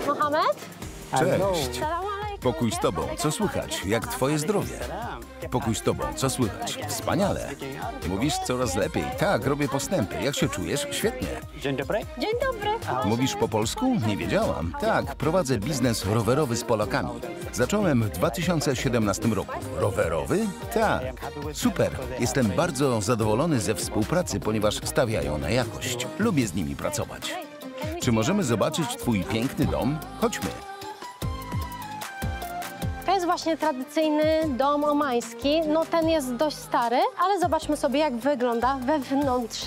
Mohamed? Cześć. Salam alaikum. Pokój z tobą. Co słychać? Jak twoje zdrowie? Pokój z tobą. Co słychać? Wspaniale. Mówisz coraz lepiej. Tak, robię postępy. Jak się czujesz? Świetnie. Dzień dobry. Mówisz po polsku? Nie wiedziałam. Tak, prowadzę biznes rowerowy z Polakami. Zacząłem w 2017 roku. Rowerowy? Tak. Super. Jestem bardzo zadowolony ze współpracy, ponieważ stawiają na jakość. Lubię z nimi pracować. Czy możemy zobaczyć twój piękny dom? Chodźmy. To jest właśnie tradycyjny dom omański. No ten jest dość stary, ale zobaczmy sobie, jak wygląda wewnątrz.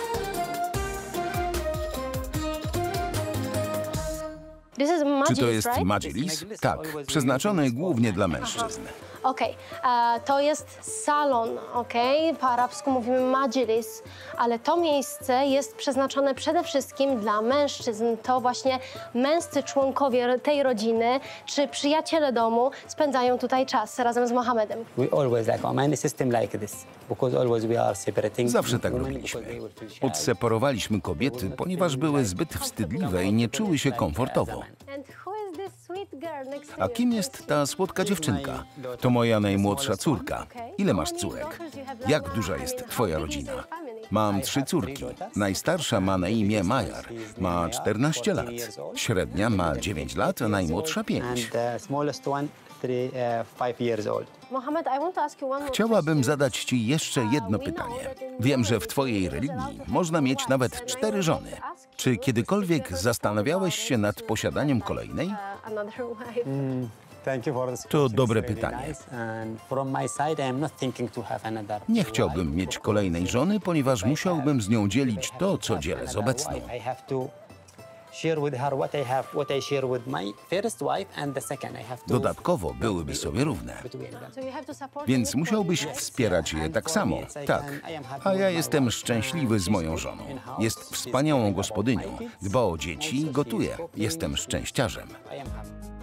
This is Czy to majlis, jest right? majlis? Tak, przeznaczony głównie dla mężczyzn. Okej, to jest salon, okej? Po arabsku mówimy majlis, ale to miejsce jest przeznaczone przede wszystkim dla mężczyzn. To właśnie męscy członkowie tej rodziny czy przyjaciele domu spędzają tutaj czas razem z Mohamedem. Zawsze tak robiliśmy. Odseparowaliśmy kobiety, ponieważ były zbyt wstydliwe i nie czuły się komfortowo. And who is this sweet girl next to A you? kim jest ta słodka dziewczynka? To moja najmłodsza córka. Ile masz córek? Jak duża jest twoja rodzina? Mam 3 córki. Najstarsza ma na imię Majar. Ma 14 lat. Średnia ma 9 lat, a najmłodsza 5. Mohammed, I want to ask you one more Chciałabym zadać ci jeszcze jedno pytanie. Wiem, że w twojej religii można mieć nawet 4 żony. Czy kiedykolwiek zastanawiałeś się nad posiadaniem kolejnej? another wife. To dobre pytanie. Nie chciałbym mieć kolejnej żony, ponieważ musiałbym z nią dzielić to, co dzielę z obecną. Dodatkowo byłyby sobie równe. So you have to support Więc me. musiałbyś wspierać je tak samo. Tak. A ja jestem szczęśliwy z moją żoną. Jest wspaniałą gospodynią. Dba o dzieci i gotuje. Jestem szczęściarzem.